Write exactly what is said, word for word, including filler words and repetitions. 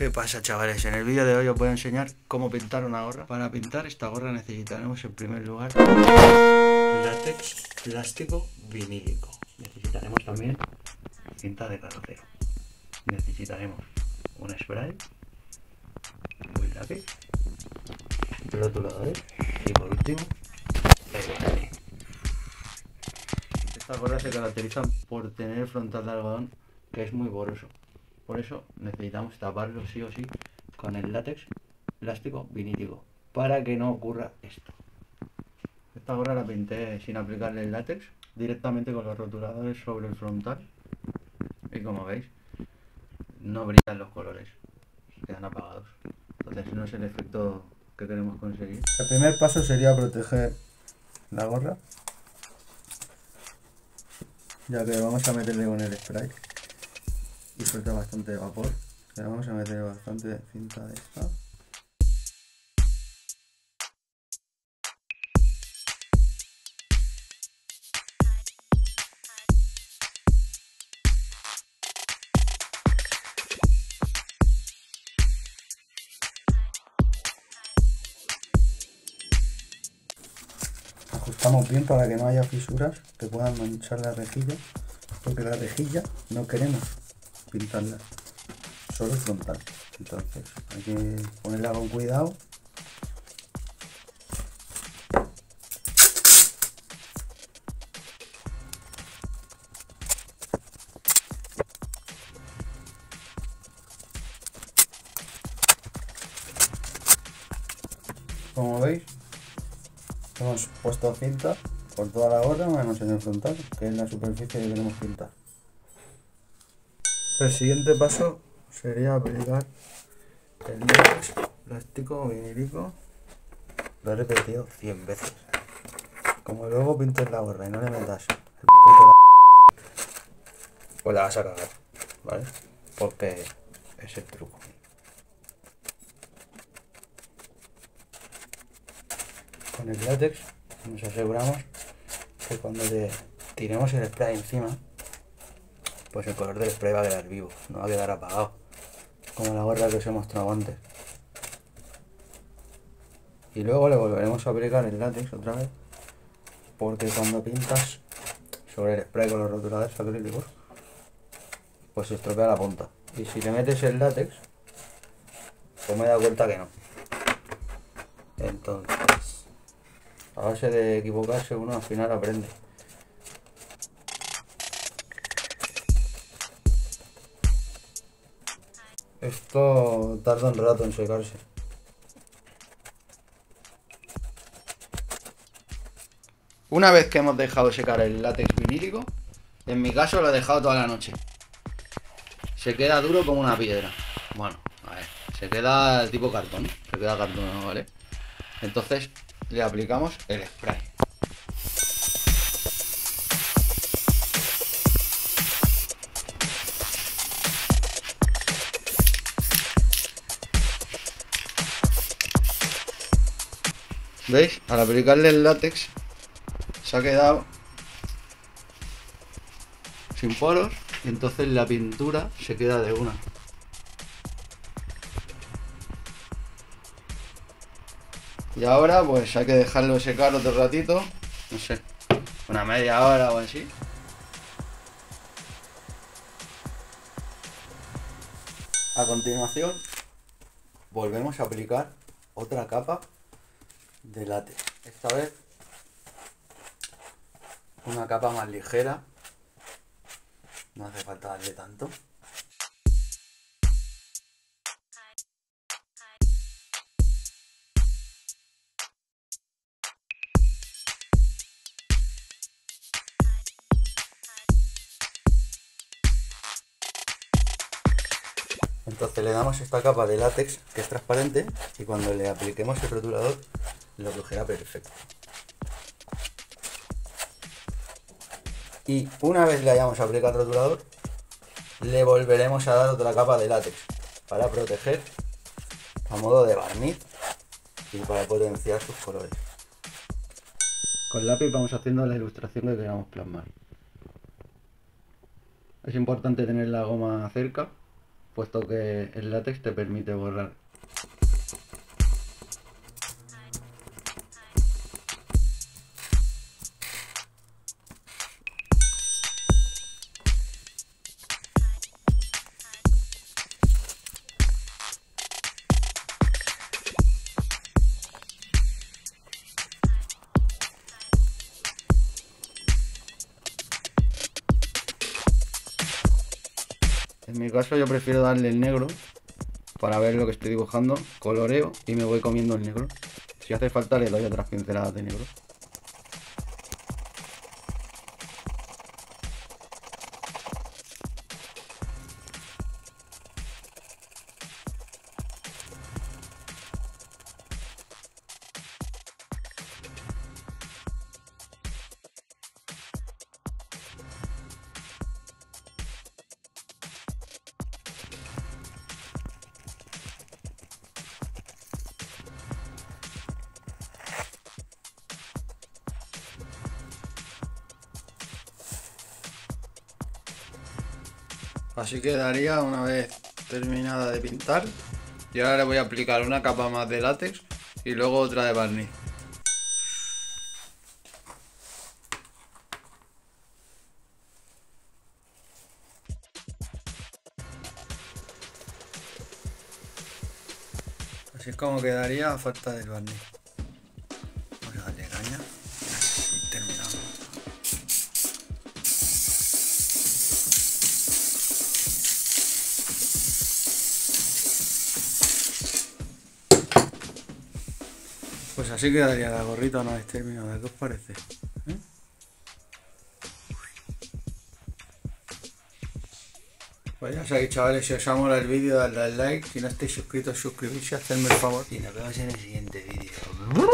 ¿Qué pasa, chavales? En el vídeo de hoy os voy a enseñar cómo pintar una gorra. Para pintar esta gorra necesitaremos en primer lugar látex, plástico, vinílico. Necesitaremos también cinta de carrocero. Necesitaremos un spray, un lápiz, rotuladores y por último el botellín. Estas gorras se caracterizan por tener el frontal de algodón que es muy poroso. Por eso necesitamos taparlo sí o sí con el látex, plástico, vinílico, para que no ocurra esto. Esta gorra la pinté sin aplicarle el látex, directamente con los rotuladores sobre el frontal. Y como veis, no brillan los colores, quedan apagados. Entonces no es el efecto que queremos conseguir. El primer paso sería proteger la gorra, ya que vamos a meterle con el spray y suelta bastante vapor. Le vamos a meter bastante cinta de esta. Ajustamos bien para que no haya fisuras que puedan manchar la rejilla, porque la rejilla no queremos pintarla, solo frontal. Entonces hay que ponerla con cuidado. Como veis, hemos puesto cinta por toda la gorra menos en el frontal, que es la superficie que queremos pintar. El siguiente paso sería aplicar el látex, plástico, vinílico. Lo he repetido cien veces. Como luego pintes la gorra y no le metas el puto pues la vas a cagar, ¿vale? Porque es el truco. Con el látex nos aseguramos que cuando le tiremos el spray encima, pues el color del spray va a quedar vivo, no va a quedar apagado, como la gorra que os he mostrado antes. Y luego le volveremos a aplicar el látex otra vez, porque cuando pintas sobre el spray con los rotuladores acrílicos, pues se estropea la punta. Y si le metes el látex, pues me he dado cuenta que no. Entonces, a base de equivocarse uno al final aprende. Esto tarda un rato en secarse. Una vez que hemos dejado secar el látex vinílico, en mi caso lo he dejado toda la noche. Se queda duro como una piedra. Bueno, a ver, se queda tipo cartón, se queda cartón, ¿vale? Entonces le aplicamos el spray. ¿Veis? Al aplicarle el látex se ha quedado sin poros y entonces la pintura se queda de una. Y ahora pues hay que dejarlo secar otro ratito, no sé, una media hora o así. A continuación volvemos a aplicar otra capa de látex, esta vez una capa más ligera, no hace falta darle tanto. Entonces le damos esta capa de látex que es transparente y cuando le apliquemos el rotulador lo cogerá perfecto. Y una vez le hayamos aplicado el rotulador, le volveremos a dar otra capa de látex para proteger a modo de barniz y para potenciar sus colores. Con lápiz vamos haciendo la ilustración que queramos plasmar. Es importante tener la goma cerca puesto que el látex te permite borrar. En mi caso yo prefiero darle el negro para ver lo que estoy dibujando, coloreo y me voy comiendo el negro. Si hace falta le doy otras pinceladas de negro. Así quedaría una vez terminada de pintar. Y ahora le voy a aplicar una capa más de látex y luego otra de barniz. Así es como quedaría a falta del barniz. Vamos a darle caña y terminamos. Pues así quedaría la gorrita una vez terminada. ¿Qué os parece? ¿Eh? Pues ya sabéis, chavales, si os ha molado el vídeo, dadle al like. Si no estáis suscritos, suscribirse, hacedme el favor. Y nos vemos en el siguiente vídeo.